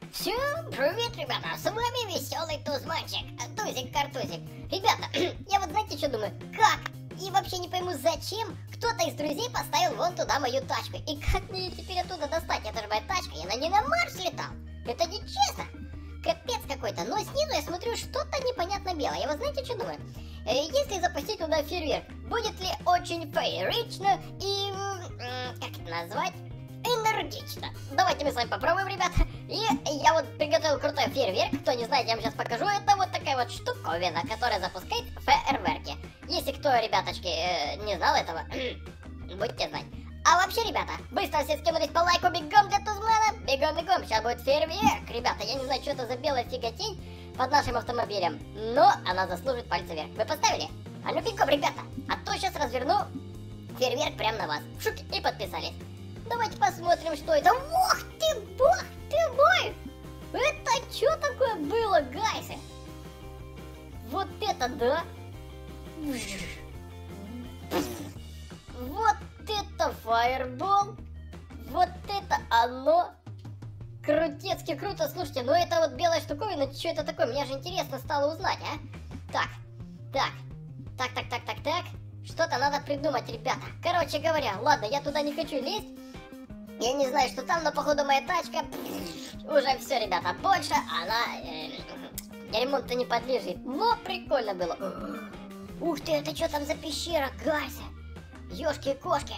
Всем привет, ребята! С вами веселый Тузманчик, Тузик-картузик. Ребята, я вот знаете, что думаю? Как? И вообще не пойму, зачем кто-то из друзей поставил вон туда мою тачку. И как мне ее теперь оттуда достать? Это же моя тачка, я на ней на Марс летал. Это нечестно. Капец какой-то. Но снизу я смотрю что-то непонятно белое. Я вот знаете, что думаю? Если запустить туда фейерверк, будет ли очень феерично и... как это назвать? Энергично. Давайте мы с вами попробуем, ребята. И я вот приготовил крутой фейерверк. Кто не знает, я вам сейчас покажу. Это вот такая вот штуковина, которая запускает фейерверки. Если кто, ребяточки, не знал этого, будете знать. А вообще, ребята, быстро все скинулись по лайку, бегом для Тузмана. Бегом. Сейчас будет фейерверк. Ребята, я не знаю, что это за белая фиготень под нашим автомобилем, но она заслужит пальцы вверх. Вы поставили? А ну бегом, ребята. А то сейчас разверну фейерверк прямо на вас. Шук, и подписались. Давайте посмотрим, что это. Ух ты, бог ты мой! Это что такое было, гайсы? Вот это да! Вот это фаербол! Вот это оно! Крутецки круто, слушайте, но это вот белая штуковина, что это такое? Мне же интересно стало узнать, а? Так. Что-то надо придумать, ребята. Короче говоря, ладно, я туда не хочу лезть. Я не знаю, что там, но походу моя тачка уже все, ребята, больше она ремонту не подлежит. Но прикольно было. Ух ты, это что там за пещера, гайсы? Ёшки-кошки.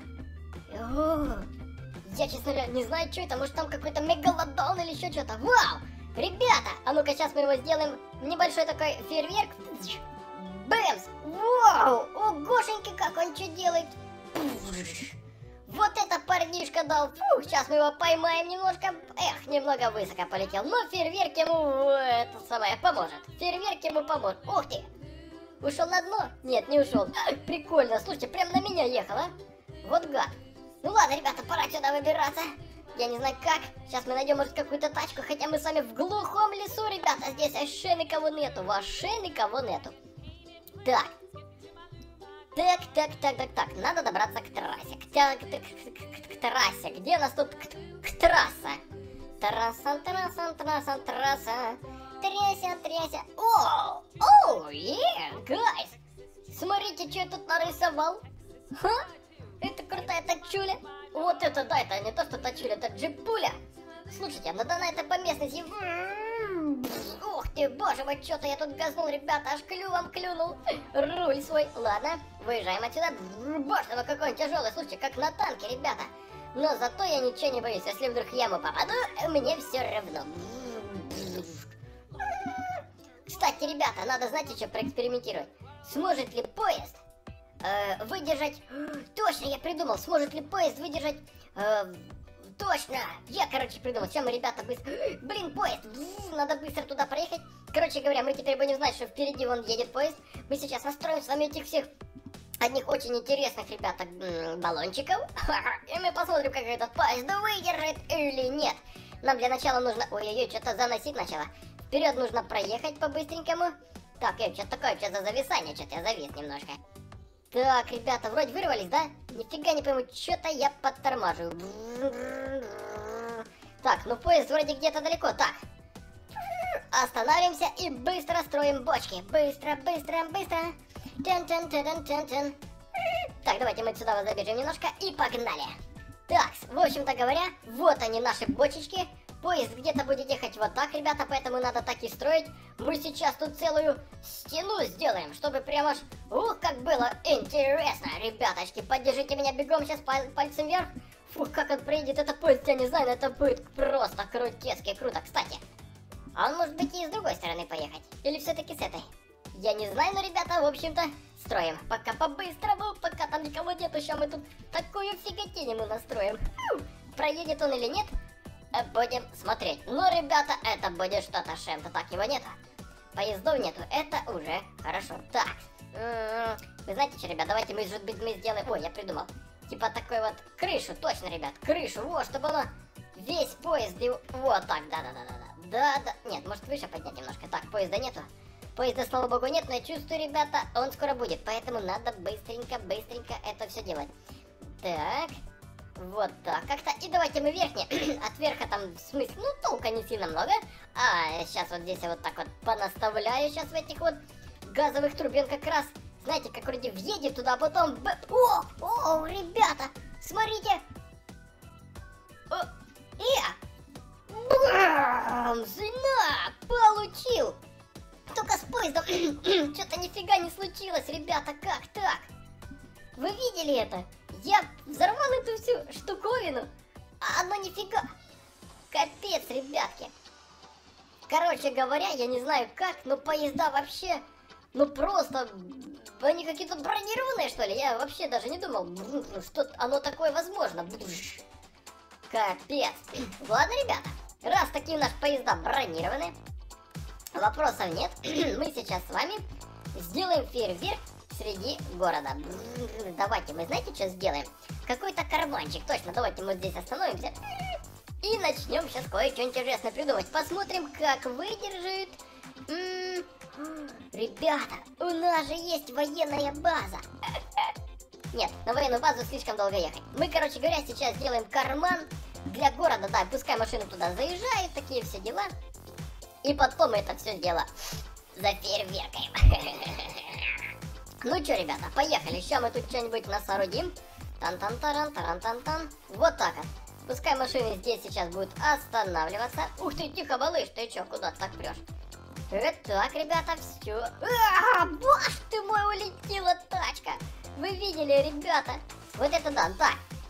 Я, честно говоря, не знаю, что это. Может, там какой-то мегалодон или еще что-то. Вау! Ребята, а ну-ка сейчас мы его сделаем небольшой такой фейерверк. Бэмс! Вау! Огошеньки, как он что делает. Вот это парнишка дал. Фух, сейчас мы его поймаем немножко. Эх, немного высоко полетел. Но фейерверк ему это самое поможет. Фейерверк ему поможет. Ух ты! Ушел на дно? Нет, не ушел. Прикольно, слушайте, прям на меня ехал, а? Вот гад. Ну ладно, ребята, пора сюда выбираться. Я не знаю как. Сейчас мы найдем, может, какую-то тачку. Хотя мы с вами в глухом лесу, ребята. Здесь вообще никого нету. Вообще никого нету. Так. Так. Надо добраться к трассе. К трассе. Где у нас тут трасса? Трасса. Тряся. Оу, гайс. Смотрите, что я тут нарисовал. Ха? Это крутая тачуля. Вот это, да, это не то, что тачуля, это джипуля. Слушайте, надо на это по местности. Ух ты, боже мой, что-то я тут газнул, ребята, аж клювом клюнул. Руль свой. Ладно, выезжаем отсюда. Боже мой, какой он тяжелый, слушайте, как на танке, ребята. Но зато я ничего не боюсь. Если вдруг в яму попаду, мне все равно. Кстати, ребята, надо, знаете, что проэкспериментировать. Сможет ли поезд выдержать... Точно, я придумал. Сможет ли поезд выдержать... Точно! Я, короче, придумал. Сейчас мы, ребята, быстро... Блин, поезд! Надо быстро туда проехать. Короче говоря, мы теперь будем знать, что впереди вон едет поезд. Мы сейчас настроим с вами этих всех... одних очень интересных, ребята, баллончиков. И мы посмотрим, как этот поезд выдержит или нет. Нам для начала нужно... Ой-ой-ой, что-то заносить начало. Вперед нужно проехать по-быстренькому. Так, что такое? Что за зависание? Что-то я завис немножко. Так, ребята, вроде вырвались, да? Нифига не пойму, что-то я подтормаживаю. Так, ну поезд вроде где-то далеко. Так. Останавливаемся и быстро строим бочки. Быстро. Тен. Так, давайте мы сюда вот забежим немножко и погнали. Так, в общем-то говоря, вот они наши бочечки. Поезд где-то будет ехать вот так, ребята, поэтому надо так и строить. Мы сейчас тут целую стену сделаем, чтобы прямо аж... Ух, как было интересно, ребяточки. Поддержите меня бегом сейчас пальцем вверх. Фух, как он проедет этот поезд, я не знаю, но это будет просто крутецки круто. Кстати, а он может быть и с другой стороны поехать. Или все-таки с этой? Я не знаю, но, ребята, в общем-то, строим. Пока по-быстрому, пока там никого нету. Сейчас мы тут такую фиготень ему настроим. Проедет он или нет? Будем смотреть. Но, ребята, это будет что-то чем-то. Так, его нету. Поездов нету. Это уже хорошо. Так. Вы знаете что, ребят, давайте мы сделаем... Ой, я придумал. Типа такой вот крышу. Точно, ребят, крышу. Вот, чтобы оно весь поезд... Вот так, да. Нет, может выше поднять немножко. Так, поезда нету. Поезда, слава богу, нет, но я чувствую, ребята, он скоро будет. Поэтому надо быстренько это все делать. Так. Вот так как-то. И давайте мы верхние. От верха там в смысле, ну, толка не сильно много. А, сейчас вот здесь я вот так вот понаставляю сейчас в этих вот газовых трубен как раз. Знаете, как вроде въедет туда, а потом... О, ребята, смотрите. Бам! Зна! Получил! Только с поездом что-то нифига не случилось, ребята, как так? Вы видели это? Я взорвал эту всю штуковину, а оно нифига... Капец, ребятки. Короче говоря, я не знаю как, но поезда вообще... Ну просто... Они какие-то бронированные, что ли? Я вообще даже не думал, что оно такое возможно. Капец. Ладно, ребята, раз такие наши поезда бронированы, вопросов нет. Мы сейчас с вами сделаем фейерверк среди города. Давайте мы, знаете, что сделаем? Какой-то карманчик, точно, давайте мы здесь остановимся. И начнем сейчас кое-что интересное придумать. Посмотрим, как выдержит... Ребята, у нас же есть военная база. Нет, на военную базу слишком долго ехать. Мы, короче говоря, сейчас сделаем карман для города. Да, пускай машины туда заезжают, такие все дела. И потом это все дело зафейерверкаем. Ну что, ребята, поехали. Сейчас мы тут что-нибудь насоорудим. Тан-тан-таран-таран-тан-тан. Вот так вот. Пускай машины здесь сейчас будут останавливаться. Ух ты, тихо, малыш, ты что, куда ты так прешь? Так, ребята, все. Боже ты мой, улетела тачка. Вы видели, ребята? Вот это да, так.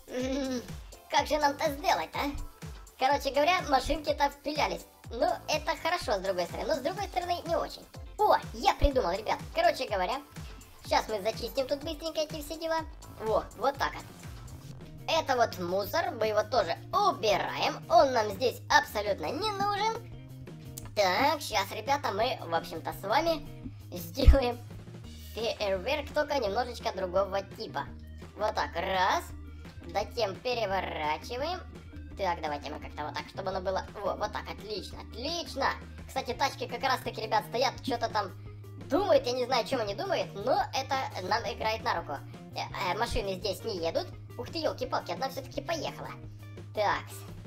Как же нам-то сделать, а? Короче говоря, машинки-то впилялись. Ну, это хорошо с другой стороны, но с другой стороны не очень. О, я придумал, ребят. Короче говоря, сейчас мы зачистим тут быстренько эти все дела. Вот так вот. Это вот мусор, мы его тоже убираем. Он нам здесь абсолютно не нужен. Так, сейчас, ребята, мы, в общем-то, с вами сделаем фейерверк, только немножечко другого типа. Вот так, раз. Затем переворачиваем. Так, давайте мы как-то вот так, чтобы оно было... вот так, отлично, отлично. Кстати, тачки как раз-таки, ребят, стоят, что-то там думают, я не знаю, о чем они думают, но это нам играет на руку. Машины здесь не едут. Ух ты, елки-палки, одна все-таки поехала. Так.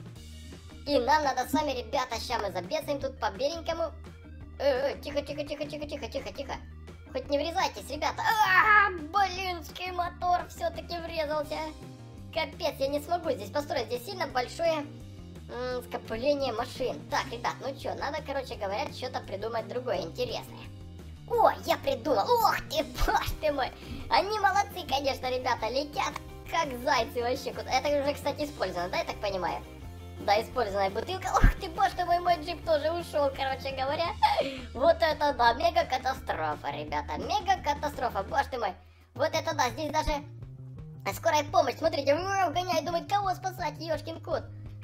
И нам надо с вами, ребята, сейчас мы забесаем тут по беленькому. Тихо, тихо, тихо, тихо, тихо, тихо, тихо. Хоть не врезайтесь, ребята. Блинский мотор все-таки врезался. Капец, я не смогу здесь построить. Здесь сильно большое скопление машин. Так, ребят, ну что, надо, короче говоря, что-то придумать другое интересное. О, я придумал. Ох ты, боже ты мой. Они молодцы, конечно, ребята. Летят как зайцы вообще. Это уже, кстати, использовано, да, я так понимаю? Да, использованная бутылка. Ох ты, боже ты мой, мой джип тоже ушел, короче говоря. Вот это да, мега-катастрофа, ребята. Мега-катастрофа, боже ты мой. Вот это да, здесь даже скорая помощь. Смотрите, гоняет, думает, кого спасать, ёшкин кот.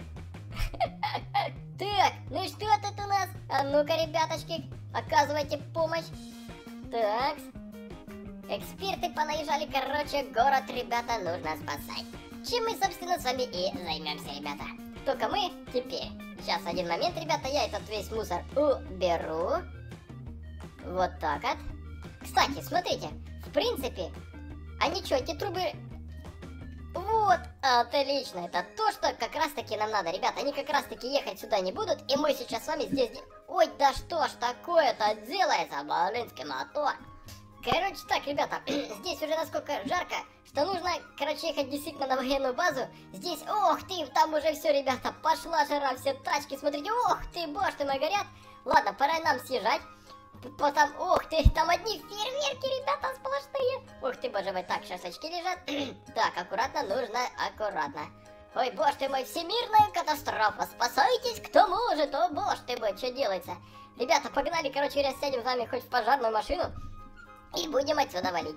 Так, ну и что тут у нас? А ну-ка, ребяточки, оказывайте помощь. Так. Эксперты понаезжали, короче, город, ребята, нужно спасать. Чем мы, собственно, с вами и займемся, ребята. Только мы теперь. Сейчас, один момент, ребята, я этот весь мусор уберу. Вот так вот. Кстати, смотрите, в принципе, они что, эти трубы... Вот, отлично, это то, что как раз-таки нам надо, ребята, они как раз-таки ехать сюда не будут, и мы сейчас с вами здесь... Ой, да что ж такое-то делается, блинский мотор. Короче так, ребята, здесь уже насколько жарко, что нужно, короче, ехать действительно на военную базу. Здесь, ох ты, там уже все, ребята, пошла жара, все тачки, смотрите, ох ты, боже ты мой, горят. Ладно, пора нам съезжать. Потом, ох ты, там одни фейерверки, ребята, сплошные. Ух ты, боже мой, так, шашечки лежат. Так, аккуратно, нужно, аккуратно. Ой, боже ты мой, всемирная катастрофа, спасайтесь, кто может, о боже ты мой, что делается. Ребята, погнали, короче говоря, сядем с вами хоть в пожарную машину и будем отсюда валить.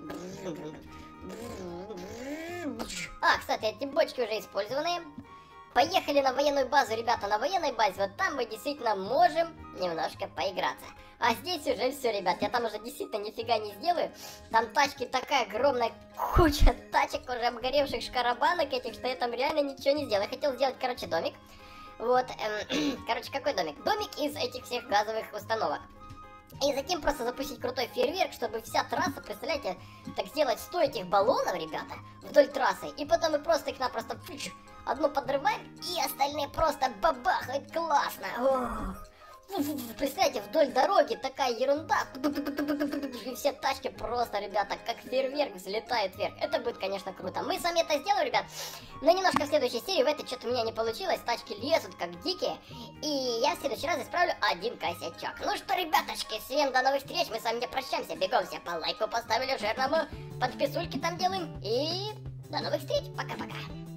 Кстати, эти бочки уже использованные. Поехали на военную базу, ребята, на военной базе, вот там мы действительно можем немножко поиграться. А здесь уже все, ребят, я там уже действительно нифига не сделаю. Там тачки, такая огромная куча тачек, уже обгоревших шкарабанок этих, что я там реально ничего не сделал. Я хотел сделать, короче, домик. Вот, короче, какой домик? Домик из этих всех газовых установок. И затем просто запустить крутой фейерверк, чтобы вся трасса, представляете, так сделать 100 этих баллонов, ребята, вдоль трассы. И потом мы просто их напросто одну подрываем, и остальные просто бабахают классно. Ох. Представляете, вдоль дороги такая ерунда. И все тачки просто, ребята, как фейерверк взлетают вверх. Это будет, конечно, круто. Мы с вами это сделаем, ребят. Но немножко в следующей серии. В этой что-то у меня не получилось. Тачки лезут как дикие. И я в следующий раз исправлю один косячок. Ну что, ребяточки, всем до новых встреч. Мы с вами не прощаемся. Бегом все по лайку поставили, жирному. Подписульки там делаем. И до новых встреч. Пока-пока.